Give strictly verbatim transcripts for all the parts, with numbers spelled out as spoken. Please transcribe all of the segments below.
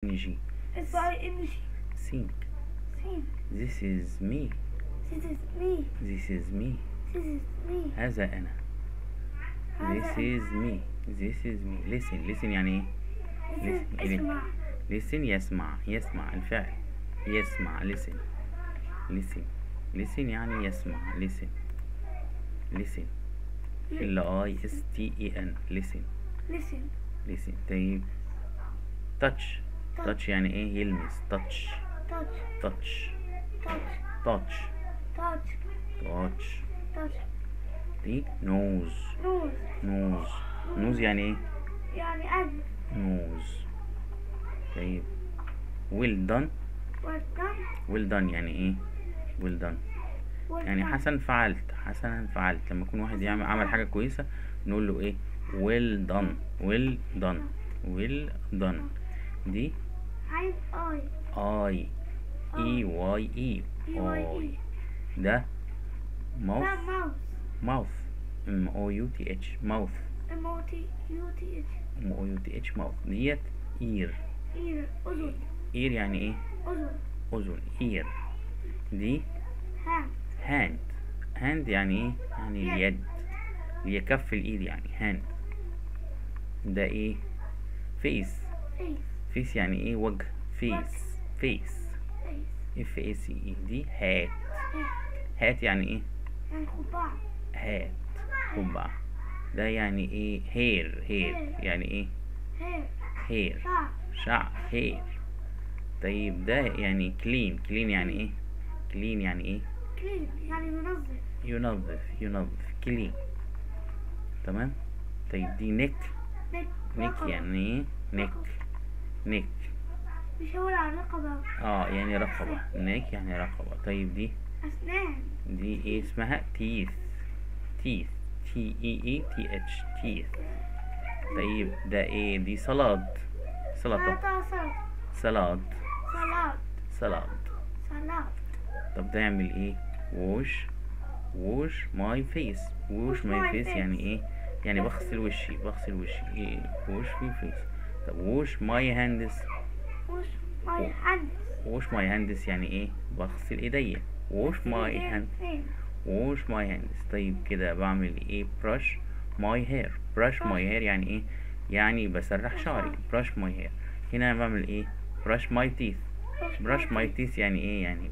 جي. اس اي ان جي. سين. سين. This is me. This is me. This is me. This is me. هذا أنا. This is me. This is me. Listen. Listen يعني إيه؟ Listen. اسمع. Listen يسمع. يسمع الفعل. يسمع. Listen. Listen. Listen يعني يسمع. Listen. Listen. L I S T E N. Listen. Listen. Listen. طيب. Touch. Touch يعني إيه؟ يلمس. Touch. Touch. Touch. Touch. Touch. Touch. Touch. Touch. دي nose. Nose. nose. nose يعني إيه؟ يعني أنف. nose. طيب. well done. well done. well done يعني إيه؟ well done. well يعني done. حسن فعلت. حسنا فعلت. لما يكون واحد يعمل عمل حاجة كويسة نقول له إيه؟ well done. well done. well done. دي عين اي. I E Y E. I. ده mouth. mouth. M O U T H. mouth. M O T U T H. M O U T H mouth. ديت ear. ear. أذن. ear يعني ايه؟ أذن. أذن. ear. دي hand. hand. hand يعني ايه؟ يعني اليد. اللي كف الإيد يعني hand. ده ايه؟ face. face. face يعني ايه؟ وجه. face. face. F A C E. دي hat. hat يعني ايه؟ يعني قبعة. hat. قبعة. ده يعني ايه؟ hair. hair يعني ايه؟ hair. hair. شعر. شعر. hair. طيب ده يعني clean. clean يعني ايه؟ clean يعني ايه؟ clean يعني ينظف. ينظف. ينظف. clean. تمام. طيب دي neck. neck. neck يعني ايه؟ neck. neck. بيشاور على الرقبة. اه يعني رقبة. neck يعني رقبة. طيب دي أسنان. دي ايه اسمها؟ teeth. teeth. T E E T H. teeth. طيب ده ايه؟ دي سلاد. سلطة. سلاد. سلاد. سلاد. سلاد. طب ده يعمل ايه؟ wash. wash my face. wash my face يعني ايه؟ يعني بغسل وشي. بغسل وشي. ايه wash my face. طب wash my hands. wash my hands. wash my hands يعني ايه؟ بغسل ايديا. wash my hands. wash my hands. طيب كده بعمل ايه؟ brush my hair. brush my hair يعني ايه؟ يعني بسرح شعري. brush my hair. هنا أنا بعمل ايه؟ brush my teeth. brush my teeth يعني ايه؟ يعني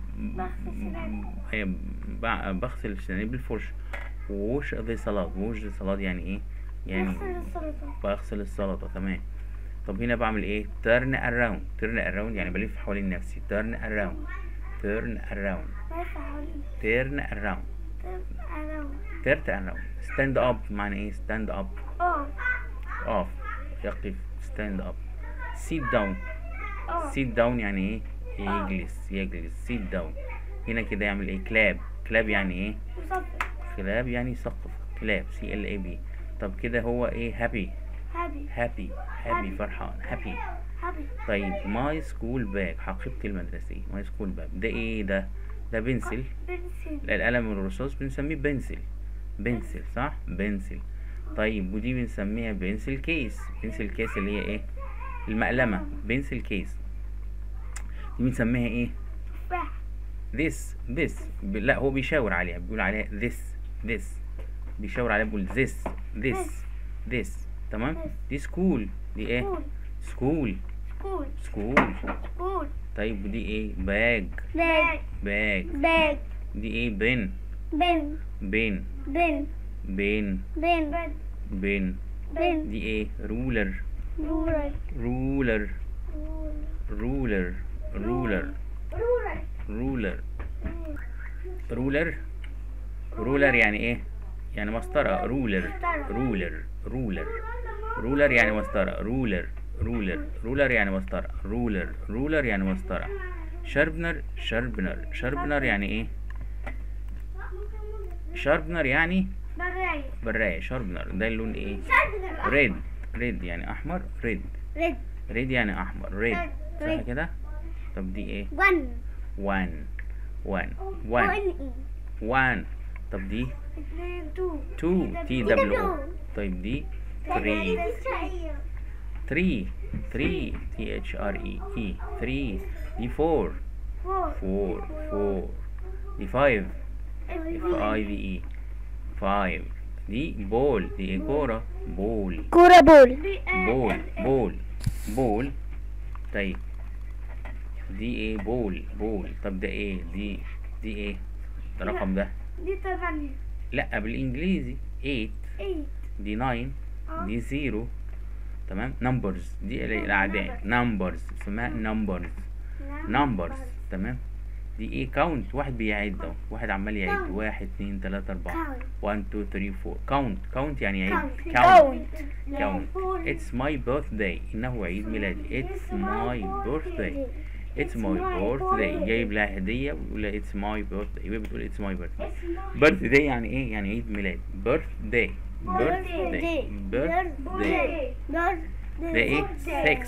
بغسل سناني بالفرش. wash the salad. wash the salad يعني ايه؟ يعني بغسل السلطة. تمام. طب هنا بعمل ايه؟ turn around. turn around يعني بلف حوالين نفسي. turn around. turn around. turn around. turn around. stand up معنى ايه؟ stand up. off. يقف. stand up. sit down. sit down يعني ايه؟ يجلس. يجلس. sit down. هنا كده يعمل ايه؟ clap. clap يعني ايه؟ clap يعني يسقف. clap. C L A B. طب كده هو ايه؟ happy. happy. happy فرحان. happy. طيب my school bag. حقيبتي المدرسية. my school bag. ده ايه ده؟ ده بنسل. القلم الرصاص بنسميه بنسل. بنسل صح؟ بنسل. طيب ودي بنسميها بنسل كيس. بنسل كيس اللي هي ايه؟ المقلمة. بنسل كيس. دي بنسميها ايه؟ this. this. لا هو بيشاور عليها. بيقول عليها this. this. بيشاور عليها بيقول this. this. this. تمام. دي سكول. دي ايه؟ سكول. سكول. طيب ودي ايه؟ باج. باج. باج. دي ايه؟ بن. بن. بن. بن. بن. بن. بن. دي ايه؟ رولر. رولر. رولر. رولر. رولر. رولر. رولر. رولر يعني ايه؟ يعني مسطرة. رولر. رولر. رولر. رولر يعني مسطرة. رولر. رولر. رولر يعني مسطرة. رولر. رولر يعني مسطرة. شاربنر. شاربنر. شاربنر يعني ايه؟ شاربنر يعني براية. براية. شاربنر ده اللون ايه؟ ريد. ريد يعني احمر. ريد. ريد. ريد يعني احمر. ريد صح كده؟ طب دي ايه؟ وان. وان. وان. وان. وان. طب دي تو. تو. تي دبليو. طيب دي تري. three three T H R E E three. دي four four four four. دي five F I V E five. دي بول. دي ايه؟ كورة. بول. كورة بول. بول بول بول. طيب دي ايه؟ بول بول. طب ده ايه؟ دي دي ايه؟ ده رقم ده؟ دي تمانية. لا بالانجليزي eight. eight. دي nine. دي zero. تمام. numbers دي الاعداد. numbers اسمها numbers numbers. تمام. دي ايه؟ count. واحد بيعد اهو. واحد عمال يعد. واحد اتنين تلاتة اربعة. one two three four. count count يعني يعد. count count. it's my birthday. انه عيد ميلادي. it's my birthday. it's my birthday. جايب لها هدية ويقول لها it's my birthday. يبقى بتقول it's my birthday. birthday يعني ايه؟ يعني عيد ميلاد. birthday birthday birthday. ده ايه؟ six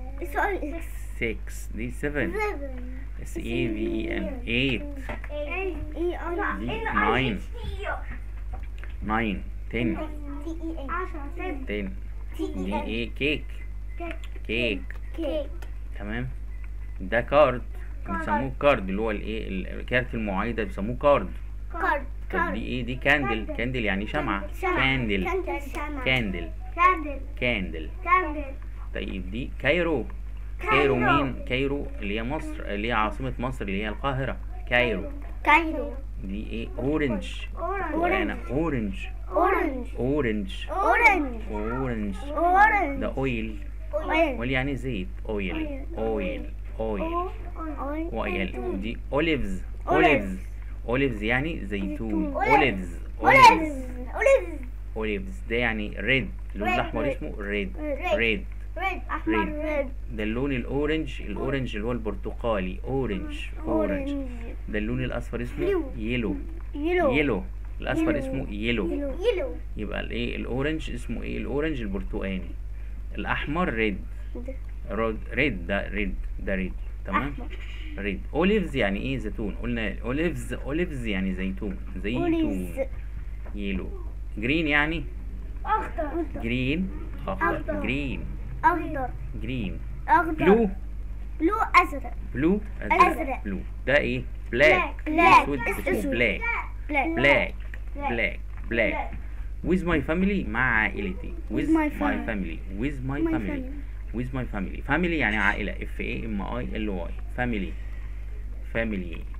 six. دي seven S E V E N eight. دي nine nine ten ten. دي ايه؟ كيك كيك. تمام. ده كارد بيسموه كارد اللي هو الايه؟ الكارت المعايدة بيسموه كارد. كارد. طب دي ايه؟ دي كاندل. كاندل يعني شمعة. كاندل كاندل كاندل. كاندل. كاندل. طيب دي كايرو. كايرو مين؟ كايرو اللي هي مصر، اللي هي عاصمة مصر، اللي هي القاهرة. كايرو. كايرو. دي ايه؟ اورنج. وانا اورنج اورنج. اورنج اورنج. اورنج. اورنج. ده اويل. اويل يعني زيت. اويل اويل اويل اويل. دي اوليفز. اوليفز اوليفز يعني زيتون. اوليفز اوليفز اوليفز. ده يعني ريد. اللون الاحمر اسمه ريد. ريد ريد. احمر. ريد. ده اللون الاورنج. الاورنج اللي هو البرتقالي. اورنج اورنج. ده اللون الاصفر اسمه يلو. يلو. يلو. الاصفر اسمه يلو. يلو. يبقى الايه؟ الاورنج اسمه ايه؟ الاورنج البرتقاني. الاحمر ريد. رود ريد. ده ريد. ده ريد. تمام. ريد. اوليفز يعني ايه؟ زيتون. قلنا اوليفز. اوليفز يعني زيتون. زيتون. يلو. جرين يعني اخضر. جرين. اخضر. جرين. اخضر. جرين. اخضر. بلو. بلو ازرق. بلو أزرق. بلو. ده ايه؟ بلاك. بلاك. اسود اسمه أسود. بلاك. بلاك. بلاك بلاك بلاك. with my family مع عائلتي. with my my family. family. with my My family. with my family. family يعني عائلة. F A M I L Y. family family